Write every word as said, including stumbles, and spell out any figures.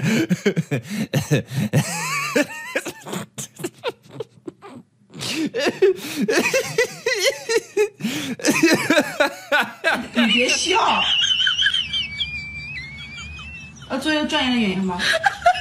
你别笑，要做一个专业的演员吧。